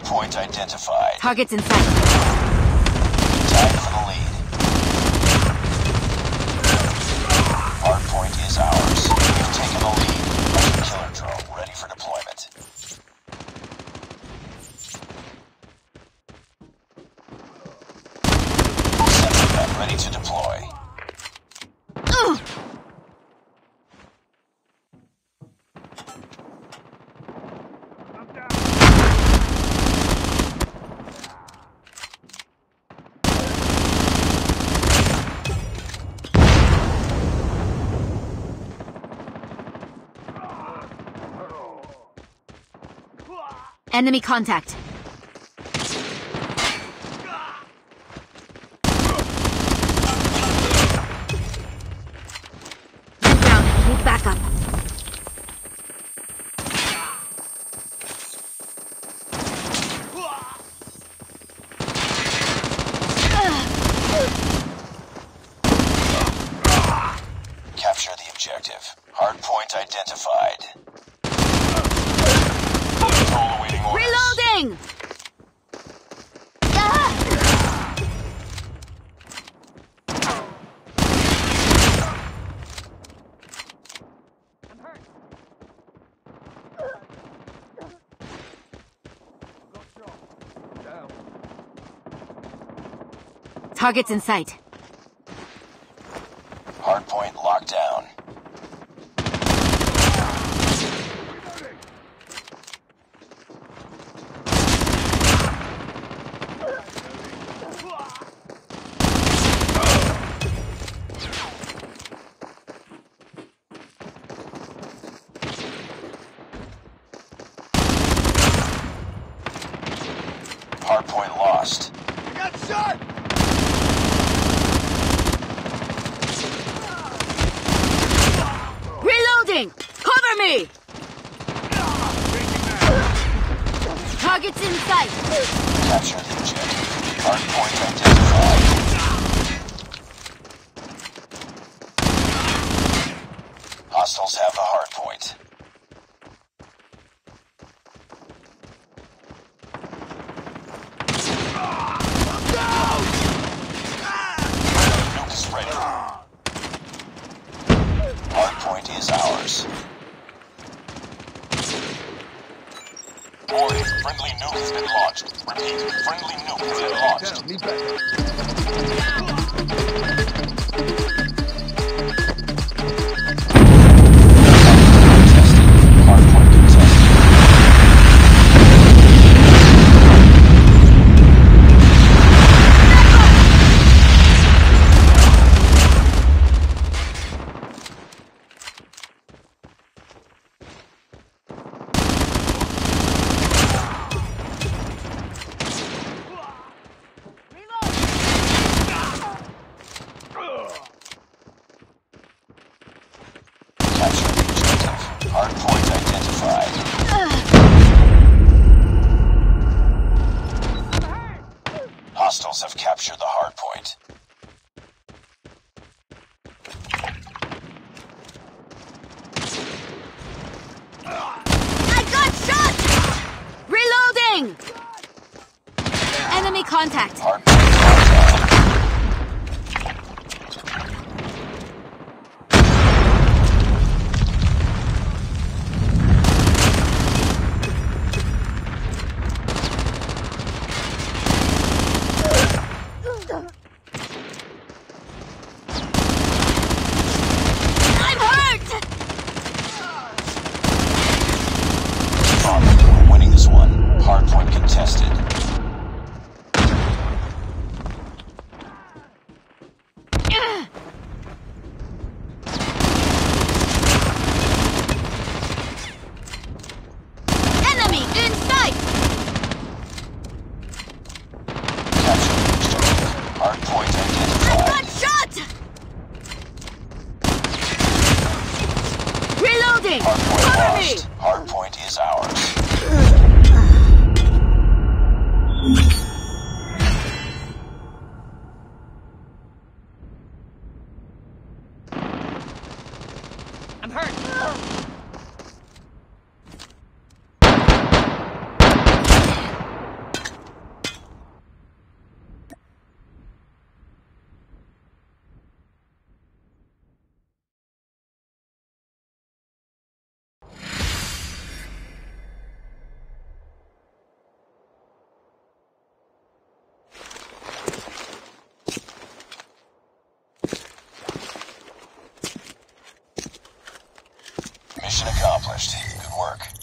Hardpoint identified. Targets in sight. Tied for the lead. Hardpoint is ours. We've taken the lead. Killer drone ready for deployment. Sentry gun ready to deploy. Enemy contact. Move down. Move back up. Capture the objective. Hardpoint identified. Reloading! Targets in sight. Hardpoint locked down. Hardpoint lost. I got shot! Reloading! Cover me! Targets in sight. Capture the objective. Hardpoint identified. Hostiles have the hardpoint. Nuke is ready. Hardpoint is ours. Warning, friendly nuke has been launched. Repeat, friendly nuke has been launched. Down, need backup. Hardpoint contested. Capture the objective. Hardpoint identified. Hostiles have captured the hardpoint. I got shot! Reloading! Enemy contact. Hardpoint locked down. I'm hurt! We're winning this one. Hardpoint contested. work.